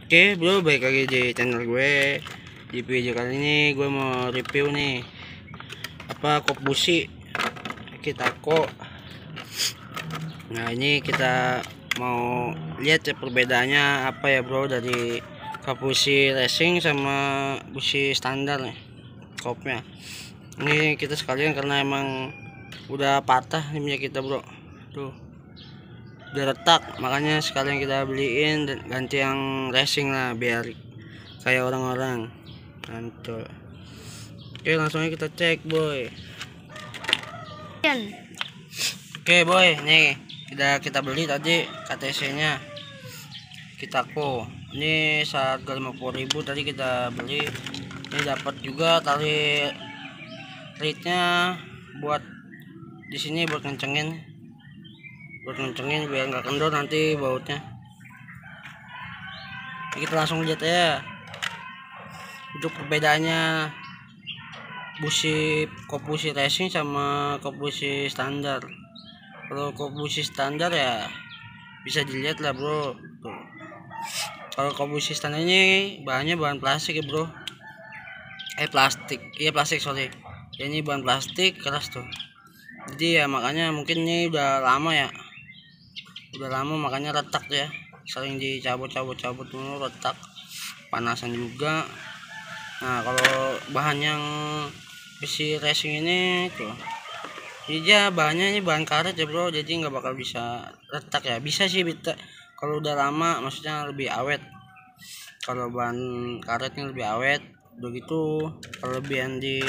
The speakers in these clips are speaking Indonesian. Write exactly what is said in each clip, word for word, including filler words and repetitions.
Oke bro, balik lagi di channel gue. Di video kali ini gue mau review nih apa kop busi Kitako. Nah ini kita mau lihat ya perbedaannya apa ya bro, dari kop busi racing sama busi standar nih kopnya. Ini kita sekalian karena emang udah patah nih punya kita bro, tuh udah retak, makanya sekalian kita beliin dan ganti yang racing lah biar kayak orang-orang. Mantul. Oke langsung aja kita cek boy. Oke boy, nih kita kita beli tadi K T C nya Kitako. Ini seharga lima puluh ribu tadi kita beli. Ini dapat juga tali ritnya buat di sini buat kencengin buat kencengin biar nggak kendor nanti bautnya. Kita langsung lihat ya untuk perbedaannya busi kop busi racing sama kop busi standar. Kalau kop busi standar ya bisa dilihat lah bro tuh. Kalau kop busi standar ini bahannya bahan plastik ya bro, eh plastik iya plastik sorry ya, ini bahan plastik keras tuh, jadi ya makanya mungkin ini udah lama ya udah lama makanya retak ya, sering dicabut-cabut-cabut dulu retak, panasan juga. Nah kalau bahan yang besi racing ini tuh jadi ya bahannya ini bahan karet ya bro, jadi nggak bakal bisa retak ya, bisa sih bisa kalau udah lama, maksudnya lebih awet. Kalau bahan karetnya lebih awet begitu. Kelebihan di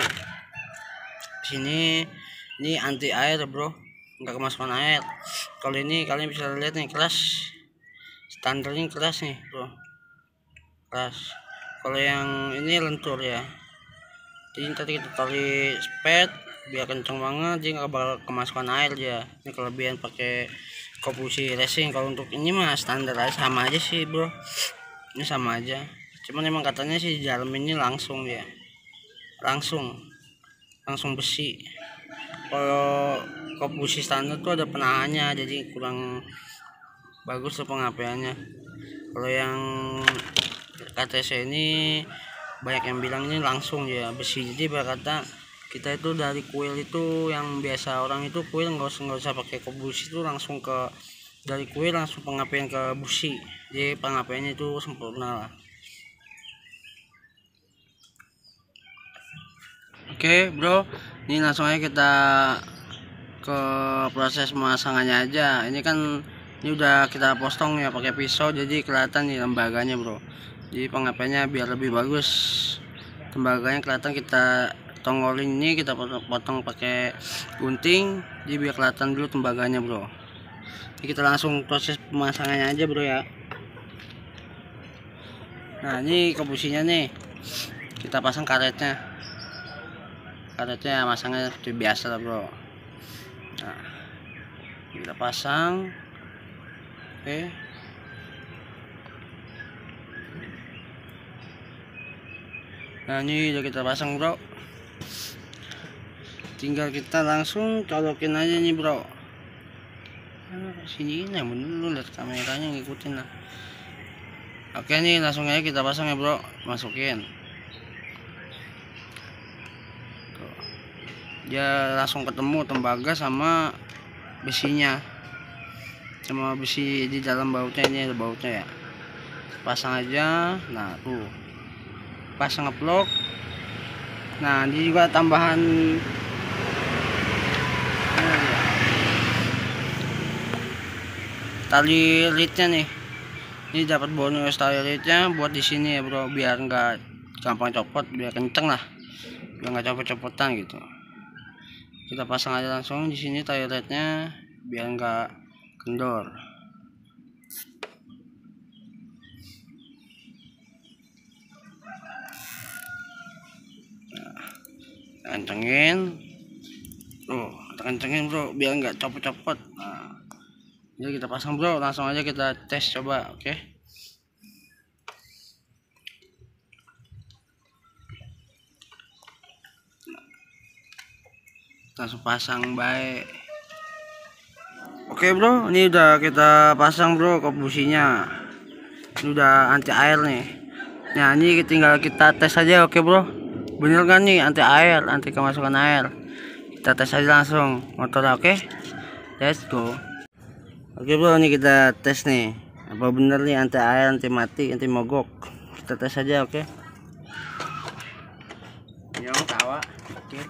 sini ini anti air bro, nggak kemasukan air. Kalau ini kalian bisa lihat nih keras, standarnya keras nih bro, keras. Kalau yang ini lentur ya, jadi tadi kita tarik spet biar kenceng banget, jadi nggak bakal kemasukan air ya. Ini kelebihan pakai kop busi racing. Kalau untuk ini mah standar aja, sama aja sih bro, ini sama aja, cuman emang katanya sih di dalam ini langsung ya, langsung langsung besi. Kalau kop busi standar tuh ada penahannya, jadi kurang bagus tuh pengapiannya. Kalau yang K T C ini banyak yang bilang ini langsung ya besi, jadi berkata kita itu dari kuil itu yang biasa orang itu kuil nggak usah nggak usah pakai kop busi, itu langsung ke dari kuil langsung pengapian ke busi, jadi pengapiannya itu sempurna lah. Oke bro, ini langsung aja kita ke proses pemasangannya aja. Ini kan ini udah kita potong ya pakai pisau, jadi kelihatan nih tembaganya bro, jadi pengapiannya biar lebih bagus, tembaganya kelihatan. Kita tonggolin ini kita potong, potong pakai gunting, jadi biar kelihatan dulu tembaganya bro. Jadi kita langsung proses pemasangannya aja bro ya. Nah ini kop businya nih, kita pasang karetnya, karetnya masangnya seperti biasa lah bro. Nah kita pasang. Oke, nah ini udah kita pasang bro, tinggal kita langsung colokin aja nih bro. Nah, sini ini dulu lihat kameranya ngikutin lah. Oke nih langsung aja kita pasang ya bro, masukin tuh. Dia langsung ketemu tembaga sama besinya, sama besi di dalam bautnya. Ini ada bautnya ya, pasang aja. Nah tuh pasang ngeplok. Nah ini juga tambahan tali litnya nih, ini dapat bonus tali litnya buat di sini ya bro, biar nggak gampang copot, biar kenceng lah, biar nggak copot-copotan gitu. Kita pasang aja langsung di sini tali litnya biar nggak kendor. Nah, kencengin tuh, kencengin bro biar nggak copot-copot. Nah jadi kita pasang bro, langsung aja kita tes coba. Oke, langsung pasang baik. Oke bro, ini udah kita pasang bro kop businya. udah anti air nih. Nah ini tinggal kita tes aja, oke bro, bener kan nih anti air, anti kemasukan air. Kita tes aja langsung motornya, oke, let's go. Oke bro, ini kita tes nih apa bener nih anti air, anti mati, anti mogok. Kita tes aja, oke. Yang tawa, oke.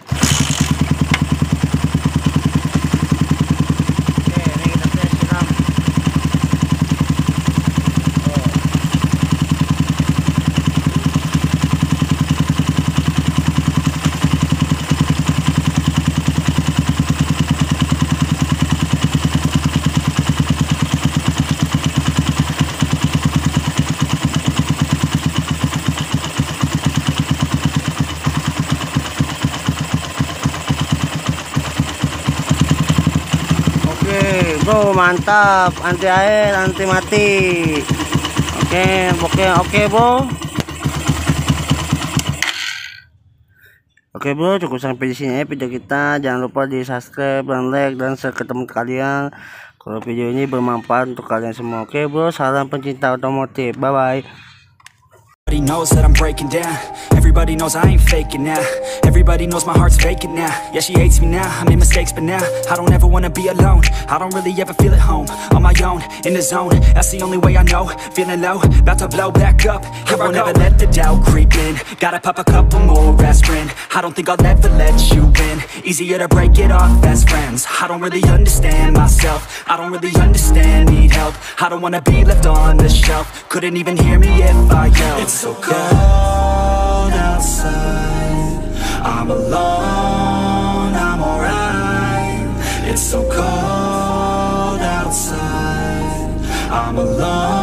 Bro, mantap, anti air, anti mati. Oke, oke, oke bro. Oke bro, cukup sampai di sini ya video kita. Jangan lupa di subscribe dan like dan share ke teman kalian kalau video ini bermanfaat untuk kalian semua. Oke bro, salam pencinta otomotif. Bye bye. Everybody knows that I'm breaking down. Everybody knows I ain't faking now. Everybody knows my heart's vacant now. Yeah, she hates me now, I made mistakes but now I don't ever wanna be alone. I don't really ever feel at home. On my own, in the zone, that's the only way I know. Feeling low, about to blow back up. Here I won't ever let the doubt creep in. Gotta pop a couple more aspirin. I don't think I'll ever let you in. Easier to break it off best friends. I don't really understand myself. I don't really understand, need help. I don't wanna be left on the shelf. Couldn't even hear me if I yelled. It's so cold outside, I'm alone, I'm alright. It's so cold outside, I'm alone.